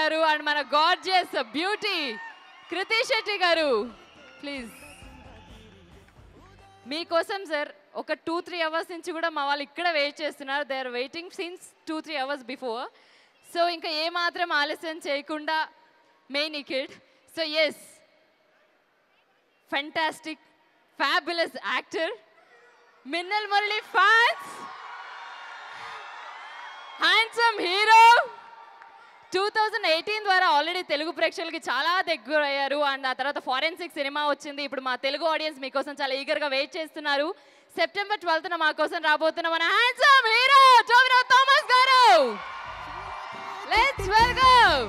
గారు అండ్ మన gorgeous beauty కృతి శెట్టి గారు ప్లీజ్. మీకోసం సార్ ఒక 2-3 అవర్స్ నుంచి కూడా మా వాళ్ళు ఇక్కడ వెయిట్ చేస్తున్నారు. They are waiting since 2-3 hours before. So ఇంకా ఏమాత్రం ఆలస్యం చేయకుండా main kid. So yes, fantastic, fabulous actor, Minnal Murali fans, handsome hero. 2018 ద్వారా ఆల్రెడీ తెలుగు ప్రేక్షకులకి చాలా దగ్గర అయ్యారు అండ్ ఆ తర్వాత ఫారెన్సిక్ సినిమా వచ్చింది. ఇప్పుడు మా తెలుగు ఆడియన్స్ మీకోసం చాలా ఈగర్గా వెయిట్ చేస్తున్నారు. సెప్టెంబర్ 12న మా కోసం రాబోతున్న మన handsome hero Tovino Thomas garu. Let's welcome.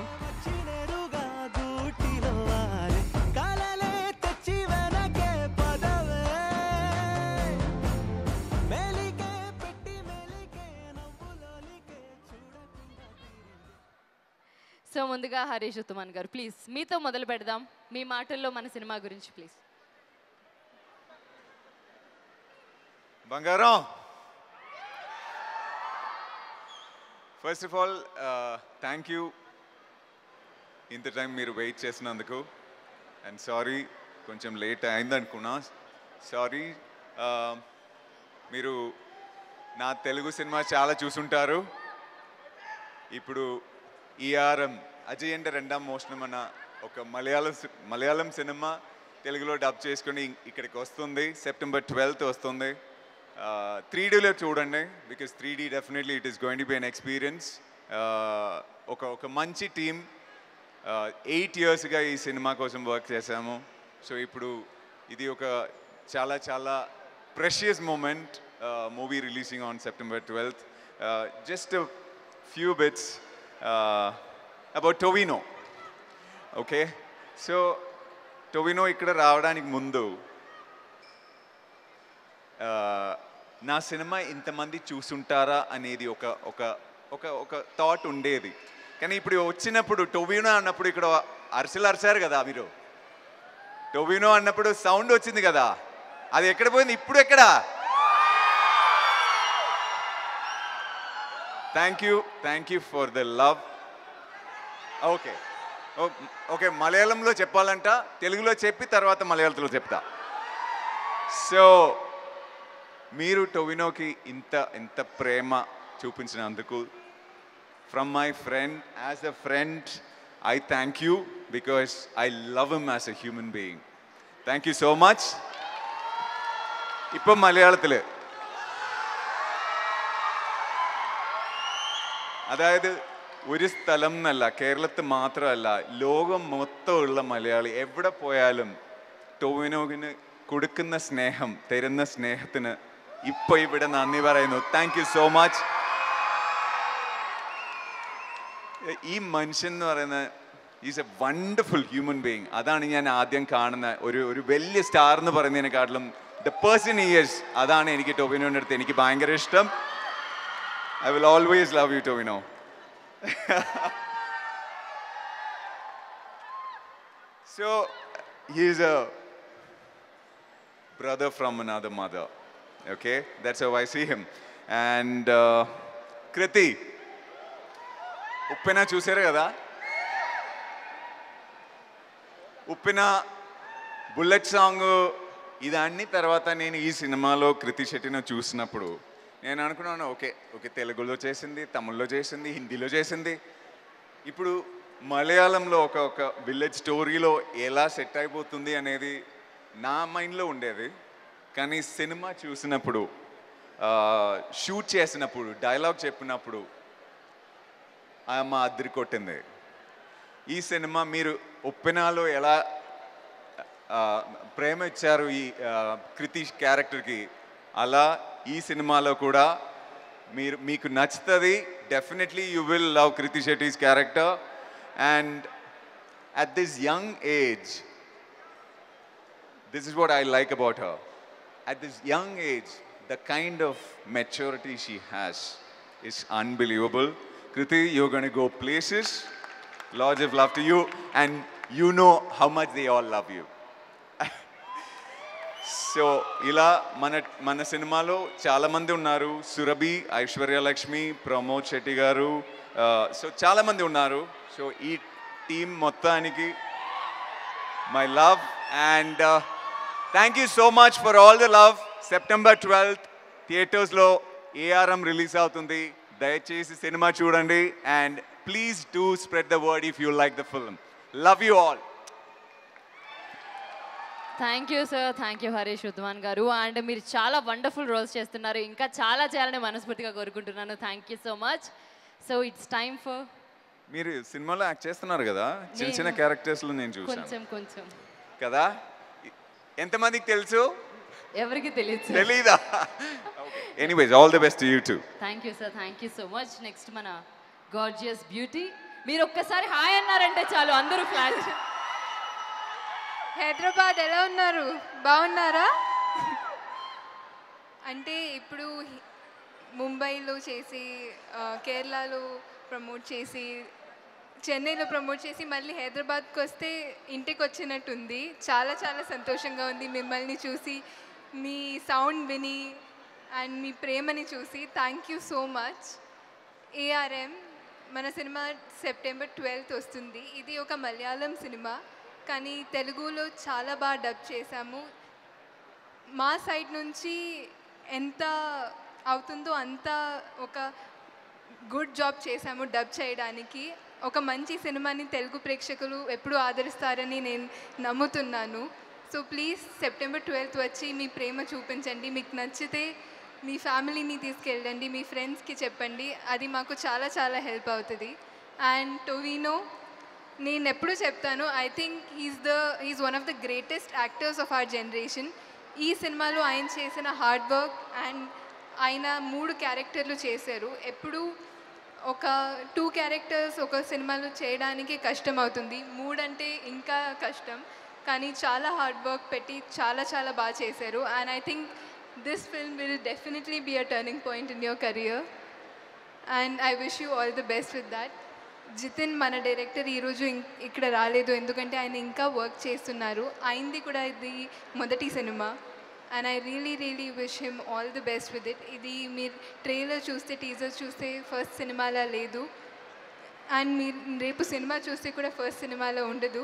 So ముందుగా హరీష్ ఉత్తమన్ గారు ప్లీజ్ మీతో మొదలు పెడదాం. మీ మాటల్లో మన సినిమా గురించి ప్లీజ్. బంగారం, first of all thank you ఇంత టైం మీరు వెయిట్ చేసినందుకు. అండ్ సారీ కొంచెం లేట్ అయిందనుకున్నా, సారీ. మీరు నా తెలుగు సినిమా చాలా చూసుంటారు. ఇప్పుడు ఈఆర్ఎం అజయ్ రెండాం మోషణం అన్న ఒక మలయాళం సినిమా తెలుగులో డబ్ చేసుకుని ఇక్కడికి వస్తుంది. సెప్టెంబర్ 12th వస్తుంది. 3Dలో చూడండి, because 3D definitely it is going to be an experience. ఒక మంచి టీమ్ 8 yearsగా ఈ సినిమా కోసం వర్క్ చేశాము. సో ఇప్పుడు ఇది ఒక చాలా చాలా precious moment. Movie releasing on September 12th. Just few bits about Tovino. Okay, so Tovino ikkada రావడానికి ముందు నా సినిమా ఇంతమంది చూసుంటారా అనేది ఒక థాట్ ఉండేది. కానీ ఇప్పుడు వచ్చినప్పుడు టొవినో అన్నప్పుడు ఇక్కడ అరిచారు కదా మీరు. టొవినో అన్నప్పుడు సౌండ్ వచ్చింది కదా, అది ఎక్కడ పోయింది? ఇప్పుడు ఎక్కడ? Thank you for the love. Okay మలయాళంలో చెప్పాలంట, తెలుగులో చెప్పి తర్వాత మలయాళంలో చెప్తా. సో మీరు టొవినోకి ఇంత ప్రేమ చూపించినందుకు from my friend, as a friend I thank you because I love him as a human being. Thank you so much. ഇപ്പോൾ മലയാളത്തിൽ അതായത് ഒരു സ്ഥലം എന്നല്ല, കേരളത്തിൽ മാത്രമല്ല, ലോകം മൊത്തമുള്ള മലയാളി എവിടെ പോയാലും ടൊവിനോവിന് കൊടുക്കുന്ന സ്നേഹം, തരുന്ന സ്നേഹത്തിന് ഇപ്പോൾ ഇവിടെ നന്ദി പറയുന്നു. Thank you so much. ഈ മനുഷ്യൻ എന്ന് പറയുന്ന is a wonderful human being. അതാണ് ഞാൻ ആദ്യം കാണുന്ന ഒരു വലിയ സ്റ്റാർ എന്ന് പറയുന്നതിനെക്കാട്ടിലും ദ പേഴ്സൺ ഹി ഈസ്, അതാണ് എനിക്ക് ടൊവിനോയുടെ അടുത്ത് എനിക്ക് ഭയങ്കര ഇഷ്ടം. I will always love you, Tovino. So, he is a brother from another mother. Okay? That's how I see him. And Kriti, Uppina chusare kada? Uppina bullet song idanni tarvata nenu ee cinemalo Kriti Shettino chusinapudu నేను అనుకున్నాను okay తెలుగులో చేసింది, తమిళ్లో చేసింది, హిందీలో చేసింది, ఇప్పుడు మలయాళంలో ఒక విలేజ్ స్టోరీలో ఎలా సెట్ అయిపోతుంది అనేది నా మైండ్లో ఉండేది. కానీ సినిమా చూసినప్పుడు, షూట్ చేసినప్పుడు, డైలాగ్ చెప్పినప్పుడు మా అద్దరి కొట్టింది. ఈ సినిమా మీరు ఉప్పెనాలో ఎలా ప్రేమ ఇచ్చారు ఈ కృతి క్యారెక్టర్కి, అలా ఈ సినిమాలో కూడా మీకు నచ్చుతుంది. Definitely you will love Krithi Shetty's character. And at this young age, this is what I like about her. At this young age, the kind of maturity she has is unbelievable. Kriti, you're going to go places. Lots of love to you, and you know how much they all love you. So ఇలా మన సినిమాలో చాలామంది ఉన్నారు. సురభి, ఐశ్వర్యలక్ష్మి, ప్రమోద్ శెట్టి గారు, so చాలామంది ఉన్నారు. So ఈ team మొత్తానికి my love and thank you so much for all the love. September 12th థియేటర్స్లో ఏఆర్ఎం రిలీజ్ అవుతుంది. దయచేసి సినిమా చూడండి and please do spread the word if you like the film. Love you all. Thank you sir, thank you Harish Udwan garu. And మీరు చాలా wonderful roles చేస్తున్నారు, ఇంకా చాలా చేయాలని మనస్ఫూర్తిగా కోరుకుంటున్నాను. Thank you so much. So it's time for, మీరు సినిమాలో యాక్ట్ చేస్తున్నారు కదా, చిన్న చిన్న క్యారెక్టర్స్లో నేను చూసాను కొంచెం కదా. ఎంతమందికి తెలుసు? ఎవరికి తెలియదు. తెలీదా? Anyways all the best to you too. Thank you sir, thank you so much. Next మన గార్జియస్ బ్యూటీ. మీరు ఒక్కసారి హాయ్ అన్నారంటే చాలు అందరూ ఫ్లాట్. హైదరాబాద్ ఎలా ఉన్నారు? బాగున్నారా? అంటే ఇప్పుడు ముంబైలో చేసి, కేరళలో ప్రమోట్ చేసి, చెన్నైలో ప్రమోట్ చేసి మళ్ళీ హైదరాబాద్కి వస్తే ఇంటికి వచ్చినట్టుంది. చాలా చాలా సంతోషంగా ఉంది మిమ్మల్ని చూసి, మీ సౌండ్ విని అండ్ మీ ప్రేమని చూసి. Thank you so much. ARM మన సినిమా సెప్టెంబర్ 12th వస్తుంది. ఇది ఒక మలయాళం సినిమా, కానీ తెలుగులో చాలా బాగా డబ్ చేశాము. మా సైడ్ నుంచి ఎంత అవుతుందో అంత ఒక గుడ్ జాబ్ చేశాము డబ్ చేయడానికి. ఒక మంచి సినిమాని తెలుగు ప్రేక్షకులు ఎప్పుడూ ఆదరిస్తారని నేను నమ్ముతున్నాను. సో ప్లీజ్ సెప్టెంబర్ 12th వచ్చి మీ ప్రేమ చూపించండి. మీకు నచ్చితే మీ ఫ్యామిలీని తీసుకెళ్ళండి, మీ ఫ్రెండ్స్కి చెప్పండి. అది మాకు చాలా చాలా హెల్ప్ అవుతుంది. అండ్ టొవినో, నేను ఎప్పుడు చెప్తాను, I think he's one of the greatest actors of our generation. ఈ సినిమాలో ఆయన చేసిన హార్డ్ వర్క్ అండ్ ఆయన 3 క్యారెక్టర్లు చేశారు. ఎప్పుడు ఒక 2 క్యారెక్టర్స్ ఒక సినిమాలో చేయడానికి కష్టం అవుతుంది, 3 అంటే ఇంకా కష్టం. కానీ చాలా హార్డ్ వర్క్ పెట్టి చాలా చాలా బాగా చేశారు. And I think this film will definitely be a turning point in your career. And I wish you all the best with that. Jithin మన డైరెక్టర్ ఈరోజు ఇక్కడ రాలేదు, ఎందుకంటే ఆయన ఇంకా వర్క్ చేస్తున్నారు. ఆయనది కూడా ఇది మొదటి cinema. And I really wish him all the best with it. ఇది మీరు ట్రైలర్ చూస్తే, టీజర్ చూస్తే ఫస్ట్ సినిమాలా లేదు. అండ్ మీరు రేపు సినిమా చూస్తే కూడా ఫస్ట్ సినిమాలో ఉండదు.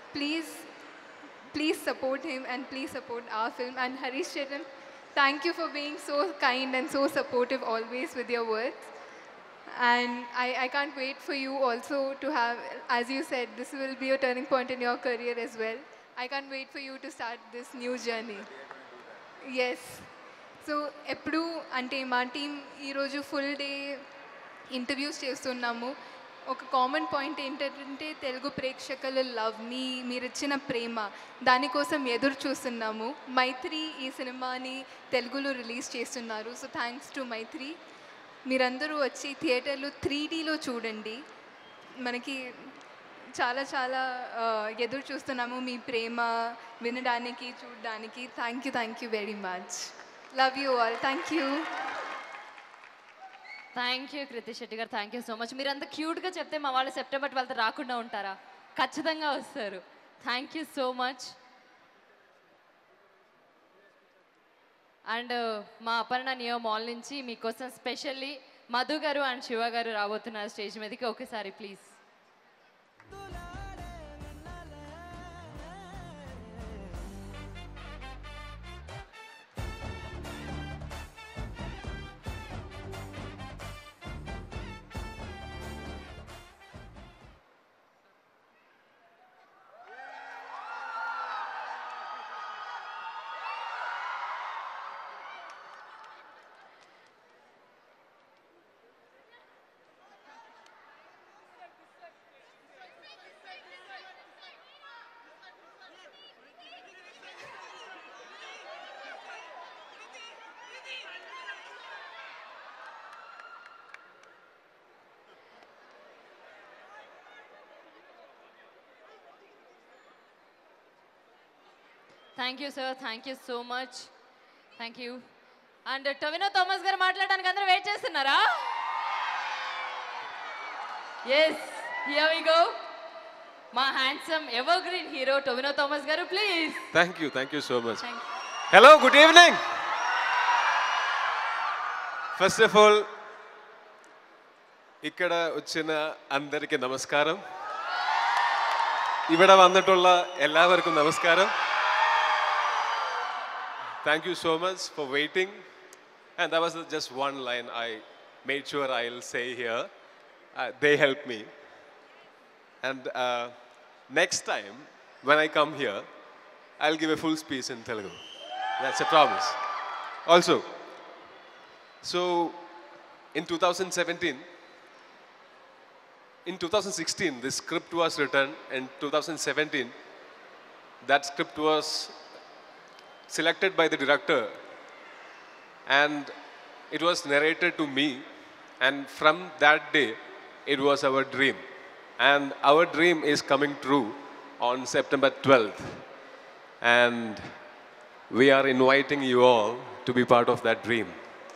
Please support him and please support our film. And Harish Charan, thank you for being so kind and so supportive always with your words. And I can't wait for you also to have, as you said, this will be a turning point in your career as well. I can't wait for you to start this new journey. Yes. So ఎప్పుడు అంటే మా team ఈరోజు full day interviews చేస్తున్నాము. ఒక common point ఏంటంటే తెలుగు ప్రేక్షకుల love, మీరు ఇచ్చిన ప్రేమ, దానికోసం ఎదురు చూస్తున్నాము. మైత్రి ఈ సినిమాని తెలుగులో రిలీజ్ చేస్తున్నారు. So thanks to Mythri. మీరందరూ వచ్చి థియేటర్లో 3Dలో చూడండి. మనకి చాలా చాలా ఎదురు చూస్తున్నాము మీ ప్రేమ వినడానికి, చూడడానికి. Thank you very much. Love you all. Thank you Krithi Shetty garu, thank you so much. మీరు అంత క్యూట్గా చెప్తే మా వాళ్ళు సెప్టెంబర్ 12th రాకుండా ఉంటారా? ఖచ్చితంగా వస్తారు. Thank you so much. And మా అపర్ణ నియో మాల్ నుంచి మీకోసం స్పెషల్లీ మధు గారు అండ్ శివ గారు రాబోతున్నారు స్టేజ్ మీదకి. ఒకసారి please. Thank you sir, thank you so much. Thank you. And Tovino Thomas garu మాట్లాడడానికి అందరూ వెయిట్ చేస్తున్నారా? Yes, here we go. మా handsome ever green hero Tovino Thomas garu, please. Thank you so much. Hello, good evening. First of all, ఇక్కడ వచ్చిన అందరికీ నమస్కారం. ఇక్కడ వందటుള്ള എല്ലാവർക്കും నమస్కారం. Thank you so much for waiting. And that was just one line I made sure I'll say here. They helped me. And next time when I come here, I'll give a full speech in Telugu. That's a promise. Also, so in 2017, in 2016, this script was written. In 2017, that script was selected by the director and it was narrated to me. And from that day, it was our dream. And our dream is coming true on September 12th. And we are inviting you all to be part of that dream.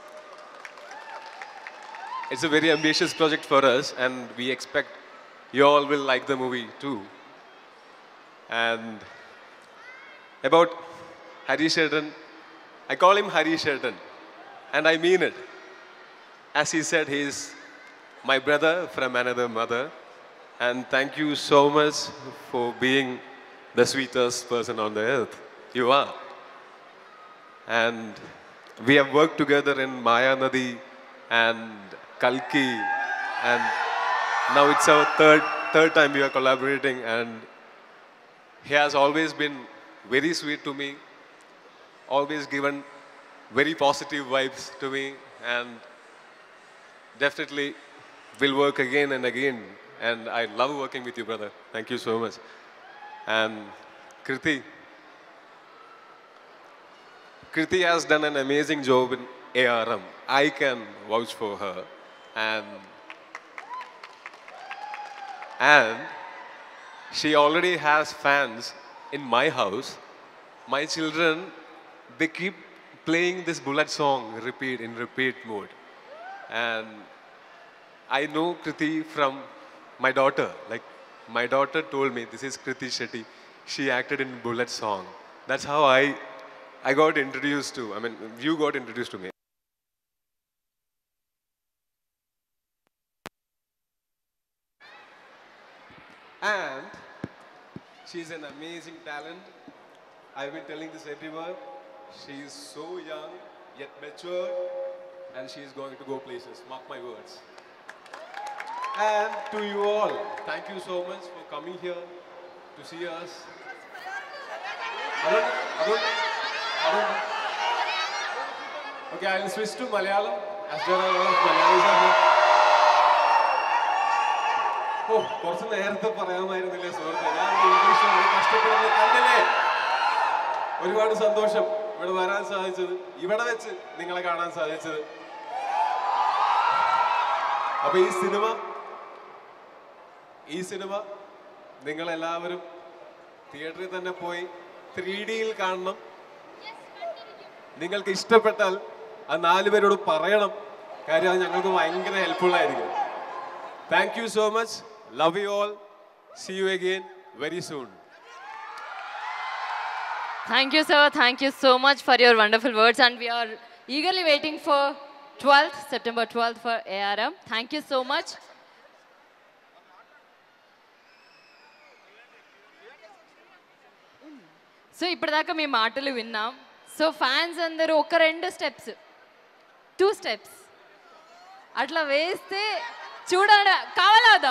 It's a very ambitious project for us, and we expect you all will like the movie too. And about Hari Sheldon, I call him Hari Sheldon, and I mean it. As he said, he is my brother from another mother, and thank you so much for being the sweetest person on the earth. You are. And we have worked together in Maya Nadi and Kalki, and now it's our third time we are collaborating, and he has always been very sweet to me, always given very positive vibes to me, and definitely will work again and again. And I love working with you, brother. Thank you so much. And Kriti has done an amazing job in ARM. I can vouch for her. And she already has fans in my house. My children, they keep playing this Bullet song in repeat mode. And I know Kriti from my daughter. Like, my daughter told me, this is Kriti Shetty. She acted in Bullet song. That's how I got introduced to, you got introduced to me. And she's an amazing talent. I've been telling this everywhere. She's so young, yet mature, and she's going to go places. Mark my words. And to you all, thank you so much for coming here to see us. I don't know. Okay, I'll switch to Malayalam, as there are a lot of Malayalis are here. Oh, കുറച്ച് നേരത്തെ പറയാമായിരുന്നില്ലേ സുഹൃത്തെ, ഞാൻ English കഷ്ടപ്പെടുന്നത് കണ്ടില്ലേ. ഒരുപാട് സന്തോഷം ഇവിടെ വരാൻ സാധിച്ചത്, ഇവിടെ വെച്ച് നിങ്ങളെ കാണാൻ സാധിച്ചത്. അപ്പൊ ഈ സിനിമ നിങ്ങളെല്ലാവരും തിയേറ്ററിൽ തന്നെ പോയി 3Dയിൽ കാണണം. നിങ്ങൾക്ക് ഇഷ്ടപ്പെട്ടാൽ ആ 4 പേരോട് പറയണം. കാര്യം അത് ഞങ്ങൾക്ക് ഭയങ്കര ഹെൽപ്ഫുൾ ആയിരിക്കും. Thank you so much. Love you all. See you again very soon. Thank you, sir. Thank you so much for your wonderful words. And we are eagerly waiting for September 12th for ARM. Thank you so much. So ఇప్పటిదాకా మీ మాటలు విన్నాం. So fans అందరూ ఒక 2 steps 2 steps అట్లా వేస్తే చూడండి, కావాలా అదా?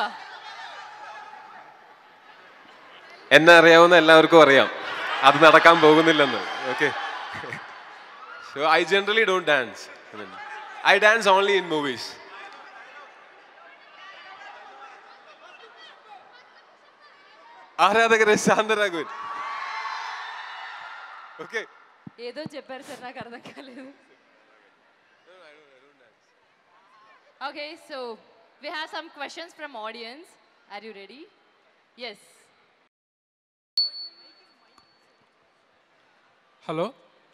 എന്നെ അറിയാവുന്ന എല്ലാവർക്കും അറിയാം അത് നടക്കാൻ പോകുന്നില്ലെന്ന്. Okay, so I generally don't dance. I dance only in movies. ఆరాధకరే శాంతరాఘవన్. ఓకే, ఏదో చెప్పారు సార్, నాకు అర్థం కాలేదు. Okay, so we have some questions from audience. Are you ready? Yes. Hello,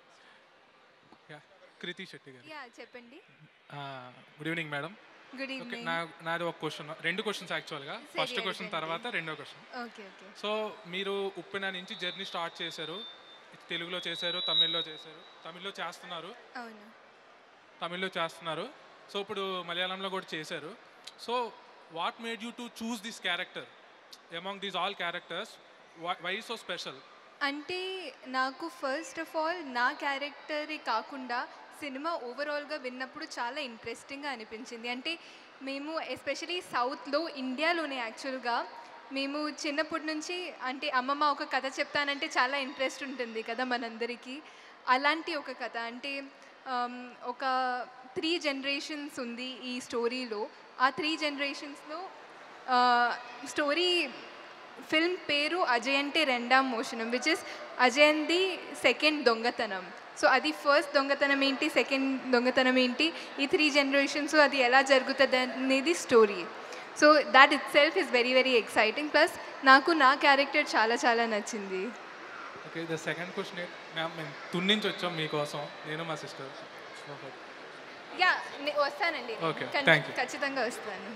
Krithi Shetty garu. చెప్పండి. Good evening madam. Good okay, evening. నాది ఒక క్వశ్చన్, 2 క్వశ్చన్స్ యాక్చువల్గా. ఫస్ట్ క్వశ్చన్ తర్వాత రెండో క్వశ్చన్. ఓకే. సో మీరు ఉప్పెన నుంచి జర్నీ స్టార్ట్ చేశారు. తెలుగులో చేశారు, తమిళ్లో చేస్తున్నారు. అవును. తమిళ్లో చేస్తున్నారు. సో ఇప్పుడు మలయాళంలో కూడా చేశారు. So what made you to choose this character among these all characters? Why so special? అంటే నాకు ఫస్ట్ ఆఫ్ ఆల్ నా క్యారెక్టరే కాకుండా సినిమా ఓవరాల్గా విన్నప్పుడు చాలా ఇంట్రెస్టింగ్గా అనిపించింది. అంటే మేము ఎస్పెషలీ సౌత్లో, ఇండియాలోనే యాక్చువల్గా మేము చిన్నప్పటి నుంచి అంటే అమ్మమ్మ ఒక కథ చెప్తానంటే చాలా ఇంట్రెస్ట్ ఉంటుంది కదా మనందరికీ. అలాంటి ఒక కథ అంటే ఒక 3 జనరేషన్స్ ఉంది ఈ స్టోరీలో. ఆ 3 జనరేషన్స్లో స్టోరీ ఫిల్మ్ పేరు అజయ్ అంటే రెండాం మోషనం, విచ్ ఇస్ అజయంది సెకండ్ దొంగతనం. సో అది ఫస్ట్ దొంగతనం ఏంటి, సెకండ్ దొంగతనం ఏంటి, ఈ 3 జనరేషన్స్ అది ఎలా జరుగుతుంది అనేది story. So that itself is very very exciting. Plus నాకు నా క్యారెక్టర్ చాలా చాలా నచ్చింది. Okay, the second question ma'am, మేము తుని నుంచి వచ్చాం మీకోసం, నేను మా సిస్టర్. యా వస్తానండి. Okay, thank you. ఖచ్చితంగా వస్తాను.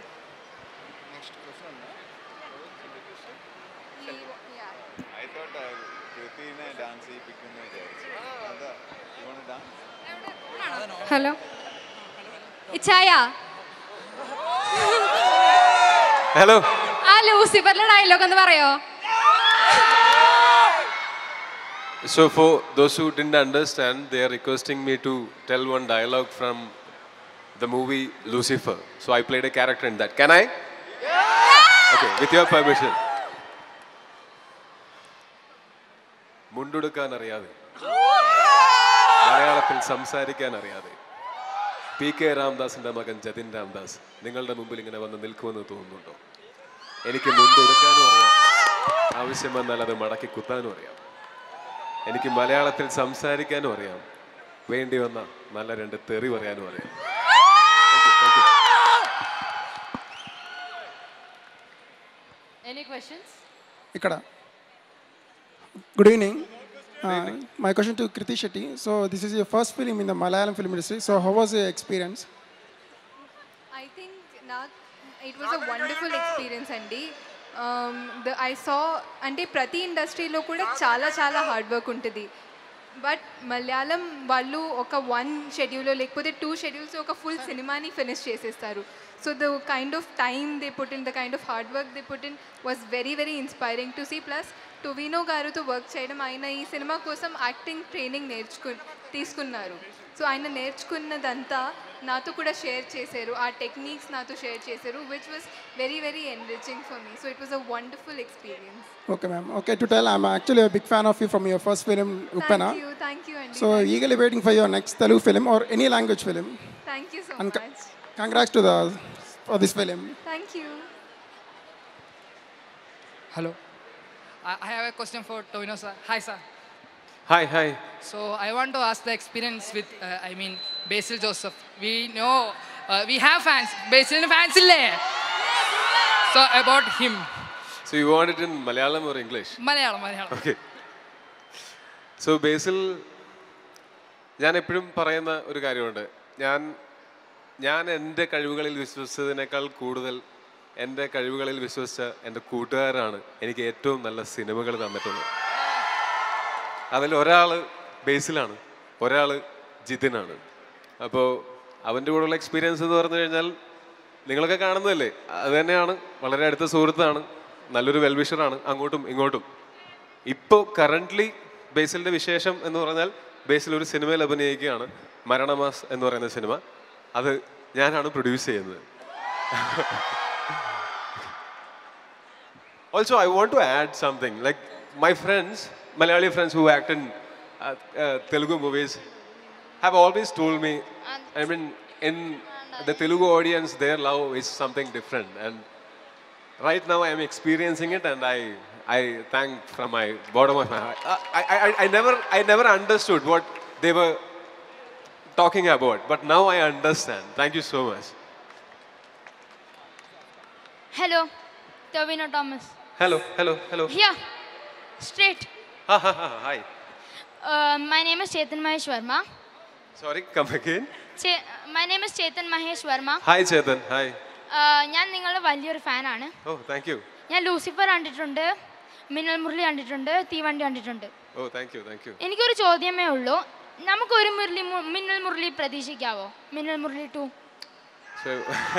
I thought Kriti ne dance hi pick me jayenge. You want to dance? Hello ఇచ్చాయా Hello. ആ ലൂസിഫറിലെ ഡയലോഗ് എന്ന് പറയോ? So for those who didn't understand, they are requesting me to tell one dialogue from the movie Lucifer. So I played a character in that. Can I? Okay, with your permission. മുണ്ടുടുക്കാൻ അറിയാതെ, മലയാളത്തിൽ സംസാരിക്കാൻ അറിയാതെ, PK രാംദാസിന്റെ മകൻ ജതിൻ രാംദാസ് നിങ്ങളുടെ മുമ്പിൽ ഇങ്ങനെ വന്ന് നിൽക്കുമെന്ന് തോന്നുന്നുണ്ടോ? എനിക്ക് മുണ്ടുടുക്കാനും അറിയാം, ആവശ്യം വന്നാൽ അത് മടക്കി കുത്താനും അറിയാം. എനിക്ക് മലയാളത്തിൽ സംസാരിക്കാനും അറിയാം, വേണ്ടി വന്ന നല്ല 2 തെറി പറയാനും അറിയാം. Thank you. Any questions? ఇక్కడ good evening. My question to Kriti Shetty. So this is your first film in the Malayalam film industry. So how was your experience? I think it was a wonderful experience అండి. I saw అంటే ప్రతి ఇండస్ట్రీలో కూడా చాలా చాలా hard work ఉంటుంది. But Malayalam వాళ్ళు ఒక 1 షెడ్యూల్లో లేకపోతే 2 షెడ్యూల్స్ ఒక ఫుల్ సినిమాని ఫినిష్ చేసేస్తారు. So the kind of time they put in, the kind of hard work they put in was very very inspiring to see. Plus Tovino గారితో వర్క్ చేయడం, ఆయన ఈ సినిమా కోసం యాక్టింగ్ ట్రైనింగ్ తీసుకున్నారు. సో ఆయన నేర్చుకున్నదంతా నాతో కూడా షేర్ చేశారు, ఆ టెక్నిక్స్ నాతో షేర్ చేశారు, which was very very enriching for me. So it was a wonderful experience. Okay ma'am. Okay, to tell I'm actually a big fan of you from your first film Uppana. Thank you అండి. So eagerly waiting for your next Telugu film or any language film. Thank you so And much. congrats to for this film. Thank you. Hello. I have a question for Tovino sir. Hi sir. Hi. So I want to ask the experience with, Basil Joseph. We know, we have fans. Basil fans ille. So about him. So you want it in Malayalam or English? Malayalam. Okay. So Basil, ഞാൻ എപ്പോഴും പറയുന്ന ഒരു കാര്യമുണ്ട്. ഞാൻ എൻ്റെ കഴിവുകളിൽ വിശ്വസിച്ചതിനേക്കാൾ കൂടുതൽ എൻ്റെ കഴിവുകളിൽ വിശ്വസിച്ച എൻ്റെ കൂട്ടുകാരാണ് എനിക്ക് ഏറ്റവും നല്ല സിനിമകൾ തന്നിട്ടുള്ളത്. അതിൽ ഒരാൾ ബേസിലാണ്, ഒരാൾ ജിതിനാണ്. അപ്പോൾ അവൻ്റെ കൂടെയുള്ള എക്സ്പീരിയൻസ് എന്ന് പറഞ്ഞു കഴിഞ്ഞാൽ നിങ്ങളൊക്കെ കാണുന്നതല്ലേ, അത് തന്നെയാണ്. വളരെ അടുത്ത സുഹൃത്താണ്, നല്ലൊരു വെൽവിഷറാണ് അങ്ങോട്ടും ഇങ്ങോട്ടും. ഇപ്പോൾ കറൻ്റ്ലി ബേസിലിൻ്റെ വിശേഷം എന്ന് പറഞ്ഞാൽ ബേസിൽ ഒരു സിനിമയിൽ അഭിനയിക്കുകയാണ്, മരണമാസ് എന്ന് പറയുന്ന സിനിമ. അത് ഞാനാണ് പ്രൊഡ്യൂസ് ചെയ്യുന്നത്. Also, I want to add something. Like my friends, Malayali friends who act in Telugu movies have always told me, I mean, in the Telugu audience, their love is something different. And right now I am experiencing it, and I thank from my bottom of my heart. I never understood what they were talking about, but now I understand. Thank you so much. Hello, Tovino Thomas. Hello. Here, straight. Hi. My name is Chetan Mahesh Verma. Sorry, come again. My name is Chetan Mahesh Verma. Hi Chetan, hi. ഞാൻ നിങ്ങളുടെ വലിയൊരു ഫാനാണ്. Oh, thank you. ഞാൻ ലൂസിഫർ കണ്ടിട്ടുണ്ട്, മിന്നൽ മുരളി കണ്ടിട്ടുണ്ട്, തീവണ്ടി കണ്ടിട്ടുണ്ട്. Oh, thank you, thank you. എനിക്കൊരു ചോദ്യമേ ഉള്ളൂ. നമുക്കൊരു മിന്നൽ മുരളി പ്രതീക്ഷിക്കാവോ? Minnal Murali 2. So,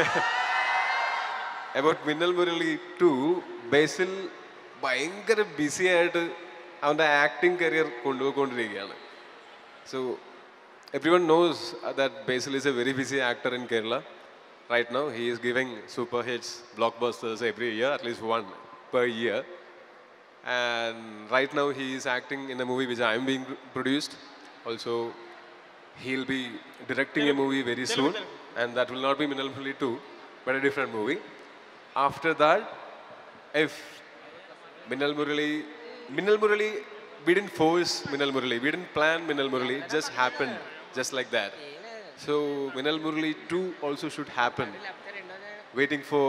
about Minnal Murali 2, Basil ഭയങ്കര ബിസി ആയിട്ട് അവൻ്റെ ആക്ടിങ് കരിയർ കൊണ്ടുപോയിക്കൊണ്ടിരിക്കുകയാണ്. So, everyone knows that Basil is a very busy actor in Kerala. Right now, he is giving super hits, blockbusters every year, at least one per year. And right now, he is acting in a movie which I am being produced. Also, he'll be directing a movie very soon, and that will not be Minnal Murali 2, but a different movie. After that, if Minnal Murali, we didn't force Minnal Murali, we didn't plan Minnal Murali, it just happened, just like that. So, Minnal Murali 2 also should happen. Waiting for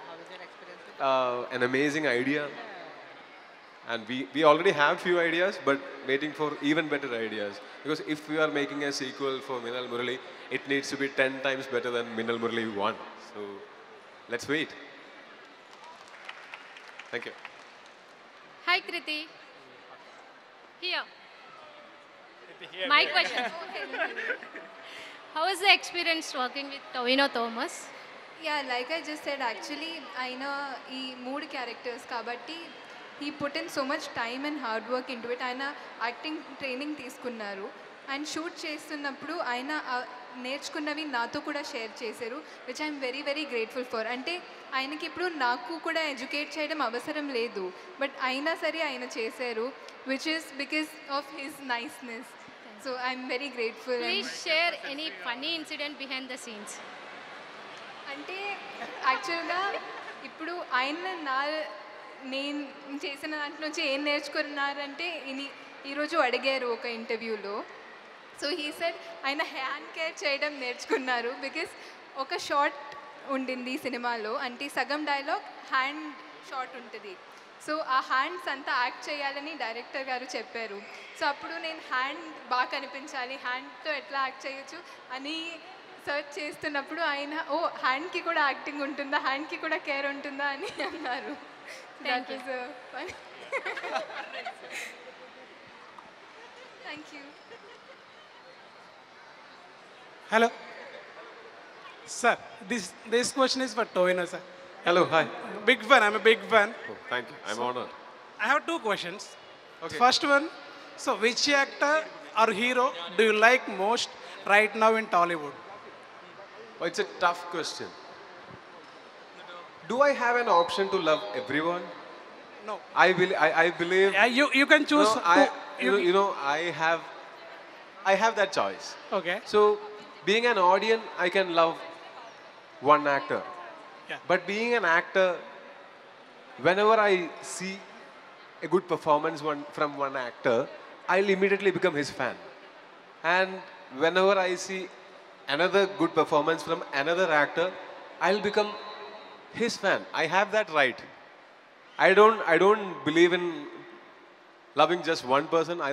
an amazing idea. And we already have few ideas, but waiting for even better ideas. Because if we are making a sequel for Minnal Murali, it needs to be 10 times better than Minnal Murali 1. So, let's wait. Thank you. Hi, Kriti. Here. My question. How was the experience working with Tovino Thomas? Yeah, like I just said, actually, ఆయన ఈ 3 characters కాబట్టి he put in so much time and hard work into it. ఆయన acting training తీసుకున్నారు. ఆయన shoot చేస్తున్నప్పుడు ఆయన నేర్చుకున్నవి నాతో కూడా షేర్ చేశారు, which I'm very very grateful for. అంటే ఆయనకి ఇప్పుడు నాకు కూడా ఎడ్యుకేట్ చేయడం అవసరం లేదు, బట్ అయినా సరే ఆయన చేశారు, which is because of his niceness. So I'm very grateful. Please share any funny incident behind the scenes. అంటే యాక్చువల్గా ఇప్పుడు ఆయన నేను చేసిన దాంట్లో నుంచి ఏం నేర్చుకున్నారంటే ఈరోజు అడిగారు ఒక ఇంటర్వ్యూలో. సో హీ సెడ్ ఆయన హ్యాండ్ కేర్ చేయడం నేర్చుకున్నారు, బికాస్ ఒక షార్ట్ ఉండింది ఈ సినిమాలో, అంటే సగం డైలాగ్ హ్యాండ్ షాట్ ఉంటుంది. సో ఆ హ్యాండ్స్ అంతా యాక్ట్ చేయాలని డైరెక్టర్ గారు చెప్పారు. సో అప్పుడు నేను హ్యాండ్ బాగా కనిపించాలి, హ్యాండ్తో ఎట్లా యాక్ట్ చేయొచ్చు అని సర్చ్ చేస్తున్నప్పుడు ఆయన హ్యాండ్కి కూడా యాక్టింగ్ ఉంటుందా, హ్యాండ్కి కూడా కేర్ ఉంటుందా అని అన్నారు. Thank you. Thank you. Hello. Sir, this question is for Tovino, sir. Hello, hi. Big fan, I'm a big fan. Oh, thank you, I'm honored. I have 2 questions. Okay. First one, so which actor or hero do you like most right now in Tollywood? Oh, it's a tough question. Do I have an option to love everyone? No. I believe. You can choose. No, I have that choice. Okay. So, being an audience, I can love one actor. Yeah. But being an actor, whenever I see a good performance from one actor, I'll immediately become his fan. And whenever I see another good performance from another actor, I'll become his fan. I have that right. I don't believe in loving just one person. I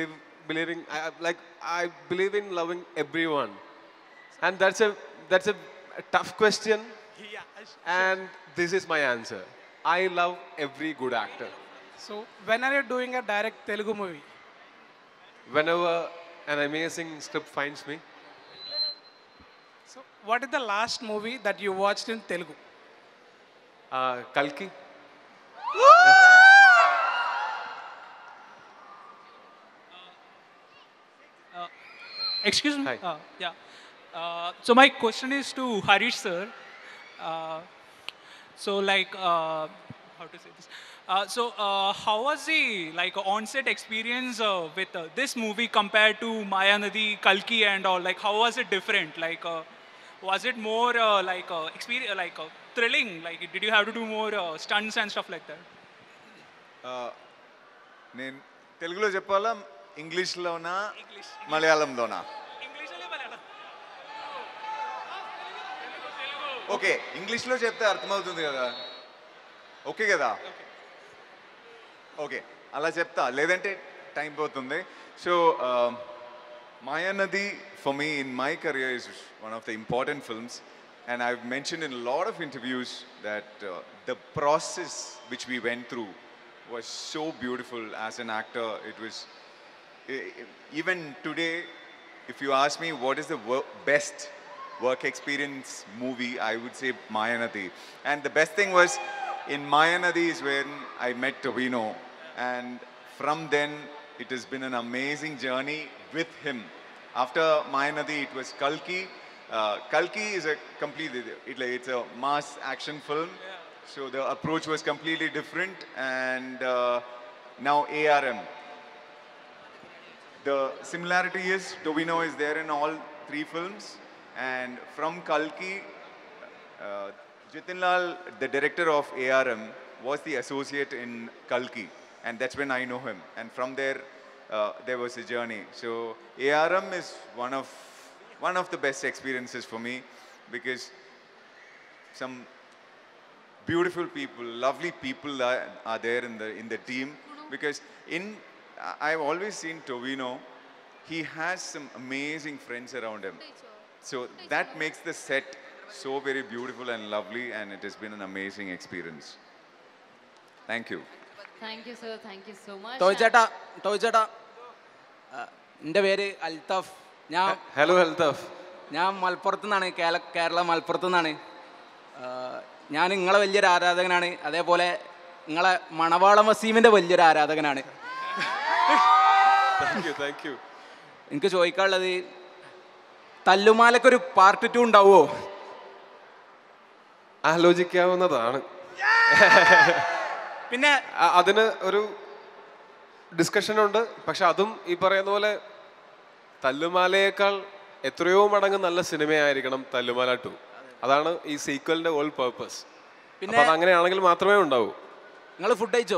believe in loving everyone. And that's a tough question. And this is my answer. I love every good actor. So when are you doing a direct Telugu movie? Whenever an amazing script finds me. So what is the last movie that you watched in Telugu? Kalki. Excuse me. Hi. Yeah. So my question is to Harish sir. So like, how to say this? How was the on-set experience with this movie compared to Mayanadi, Kalki, and all? Like, how was it different? Like, was it more experience, thrilling? Like, did you have to do more stunts and stuff like that? నేను తెలుగులో చెప్పాలా, ఇంగ్లీష్లోనా, మలయాళంలోనా? Okay, ఇంగ్లీష్లో చెప్తే అర్థమవుతుంది కదా. Okay కదా? Okay, అలా చెప్తా, లేదంటే టైం పోతుంది. So Mayanadi for me in my career is one of the important films, and I've mentioned in a lot of interviews that the process which we went through was so beautiful as an actor. It was, even today, if you ask me what is the best work experience movie, I would say Mayanadi. And the best thing was, in Mayanadi is when I met Tovino. And from then, it has been an amazing journey with him. After Mayanadi, it was Kalki. Kalki is a completely, it's a mass action film. So the approach was completely different. And now ARM. The similarity is Tovino is there in all 3 films. And from Kalki, Jitin Lal, the director of ARM, was the associate in Kalki. And that's when I know him. And from there, there was a journey. So ARM is one of the best experiences for me, because some beautiful people, lovely people are there in the team. Because I've always seen Tovino, he has some amazing friends around him. So that makes the set so very beautiful and lovely, and it has been an amazing experience. Thank you. Thank you, sir. Thank you so much. ടോയ്ചേട്ടാ എൻ്റെ പേര് Althaf. Hello Althaf. ഞാൻ മലപ്പുറത്തു നിന്നാണ്, കേരള മലപ്പുറത്തു നിന്നാണ്. ഞാൻ നിങ്ങളെ വലിയൊരു ആരാധകനാണ്. അതേപോലെ നിങ്ങളെ മണവാളം വസീമിൻ്റെ വലിയൊരു ആരാധകനാണ്. Thank you. എനിക്ക് ചോദിക്കാനുള്ളത്, തല്ലുമാലക്കൊരു പാർട്ട് 2 ഉണ്ടാവുമോ? ആലോചിക്കാവുന്നതാണ്. പിന്നെ അതിന് ഒരു ഡിസ്കഷനുണ്ട്. പക്ഷെ അതും ഈ പറയുന്ന പോലെ തല്ലുമാലയേക്കാൾ എത്രയോ മടങ്ങ് നല്ല സിനിമയായിരിക്കണം തല്ലുമാല 2. അതാണ് ഈ സീക്വലിന്റെ ഹോൾ പർപ്പസ്. പിന്നെ അതങ്ങനെയാണെങ്കിൽ മാത്രമേ ഉണ്ടാവൂ. നിങ്ങൾ ഫുഡ് കഴിച്ചോ?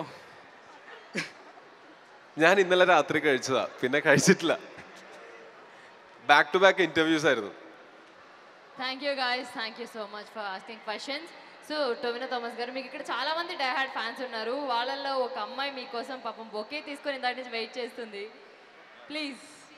ഞാൻ ഇന്നലെ രാത്രി കഴിച്ചതാ, പിന്നെ കഴിച്ചിട്ടില്ല. ബാക്ക് ടു ബാക്ക് ഇന്റർവ്യൂസ് ആയിരുന്നു. Thank you guys. Thank you so much for asking questions. So Tovino Thomas garu, మీకు ఇక్కడ చాలా మంది డైహార్డ్ ఫ్యాన్స్ ఉన్నారు. వాళ్ళల్లో ఒక అమ్మాయి మీకోసం పాపం బొకే తీసుకొని దాని నుంచి వెయిట్ చేస్తుంది. Please.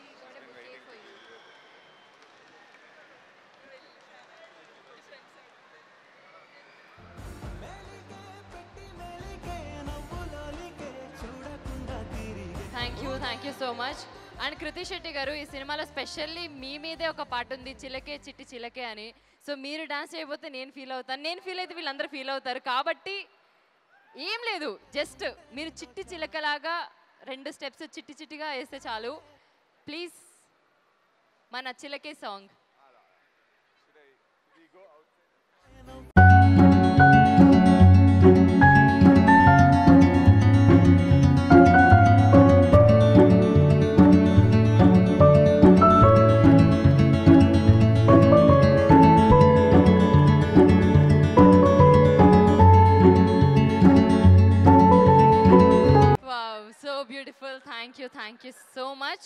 Thank you so much. And Krithi Shetty garu, ఈ సినిమాలో స్పెషల్లీ మీ మీదే ఒక పాట ఉంది, చిలకే చిట్టి చిలకే అని. సో మీరు డాన్స్ చేయబోతే నేను ఫీల్ అవుతాను, నేను ఫీల్ అయితే వీళ్ళందరూ ఫీల్ అవుతారు. కాబట్టి ఏం లేదు, జస్ట్ మీరు చిట్టి చిలకలాగా 2 స్టెప్స్ చిట్టి చిట్టిగా వేస్తే చాలు. ప్లీజ్ మన చిలకే song. Wow, so beautiful. Thank you so much.